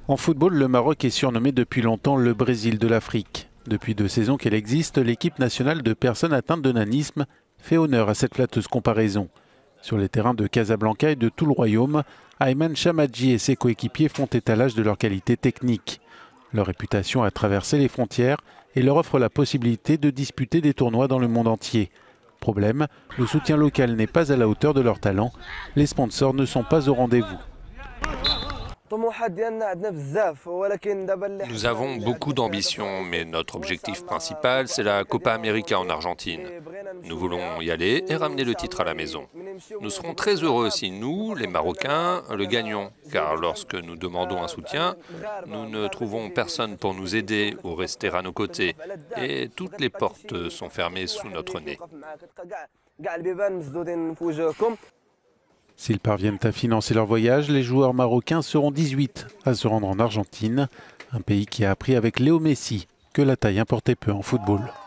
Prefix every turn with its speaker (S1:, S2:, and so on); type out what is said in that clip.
S1: En football, le Maroc est surnommé depuis longtemps le Brésil de l'Afrique. Depuis 2 saisons qu'elle existe, l'équipe nationale de personnes atteintes de nanisme fait honneur à cette flatteuse comparaison. Sur les terrains de Casablanca et de tout le royaume, Ayman Chamadji et ses coéquipiers font étalage de leur qualité technique. Leur réputation a traversé les frontières et leur offre la possibilité de disputer des tournois dans le monde entier. Problème, le soutien local n'est pas à la hauteur de leur talent. Les sponsors ne sont pas au rendez-vous.
S2: Nous avons beaucoup d'ambition, mais notre objectif principal, c'est la Copa América en Argentine. Nous voulons y aller et ramener le titre à la maison. Nous serons très heureux si nous, les Marocains, le gagnons, car lorsque nous demandons un soutien, nous ne trouvons personne pour nous aider ou rester à nos côtés, et toutes les portes sont fermées sous notre nez.
S1: S'ils parviennent à financer leur voyage, les joueurs marocains seront 18 à se rendre en Argentine, un pays qui a appris avec Léo Messi que la taille importait peu en football.